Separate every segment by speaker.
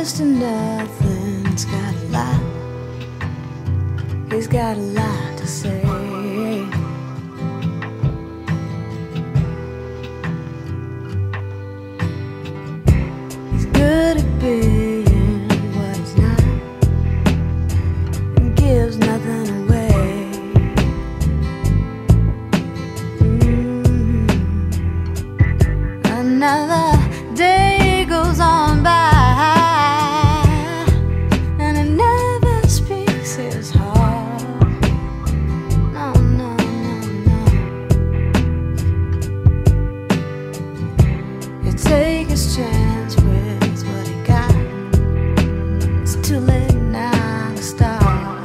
Speaker 1: Mr. Nothing's got a lot. He's got a lot to say. He's good at being what he's not, and gives nothing away. Another day goes on by, and he never speaks his heart. No, no, no, no. He'll take his chance with what he got. It's too late now to start.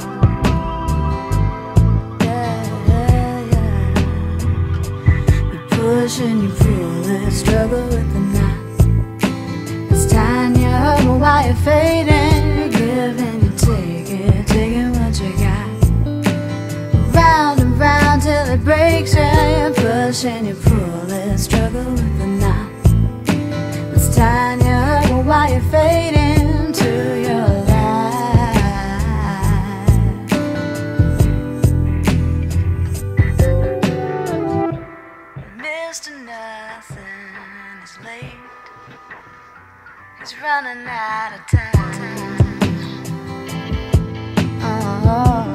Speaker 1: Yeah, yeah, yeah. You push and you pull and struggle with the knot. It's tying you up while you're fading. You give and you take it, taking what you got. Round and round till it breaks you. You push and you pull and struggle with the knot. It's tying you up while you're fading to your life. Mr. Nothing is late. He's running out of time. Oh.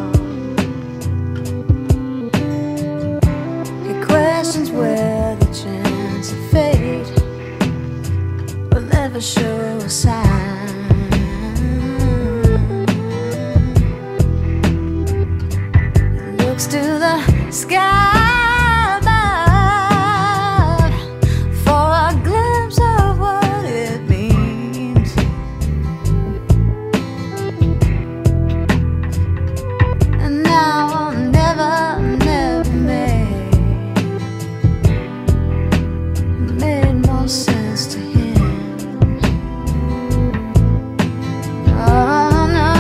Speaker 1: He questions where the chance of fate will ever show a sign. He looks to the sky above for a glimpse of what it means. And now I'll never, never made more sense to him. Oh no,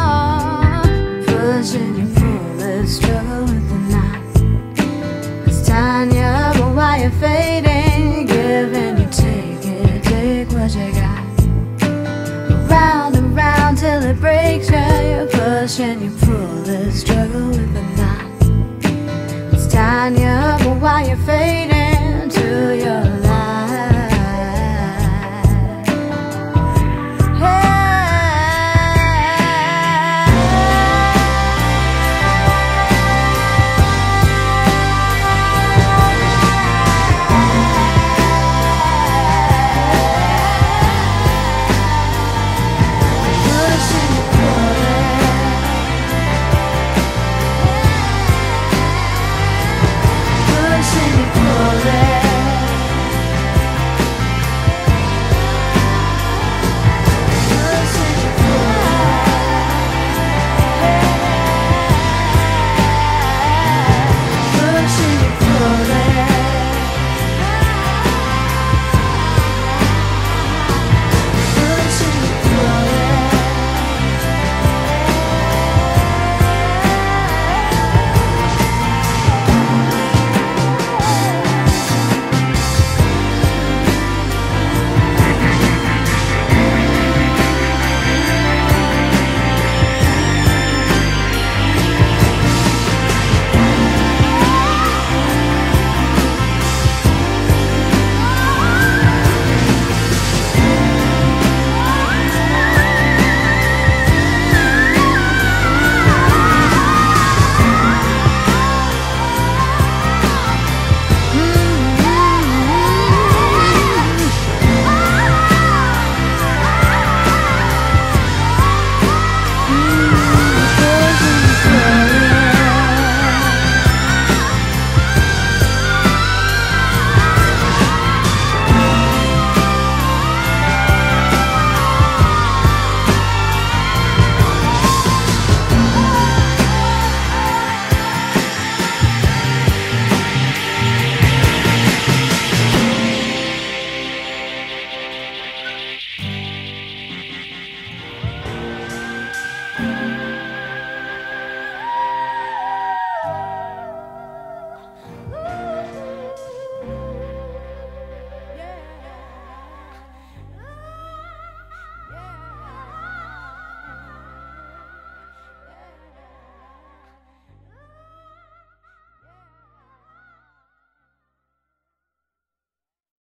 Speaker 1: push and you pull it, struggle with the knot. It's tying you up while you're fading. You give and you take it, take what you got. Round and round till it breaks you. You push and you pull it, struggle with the knot. It's tying you up while you're fading.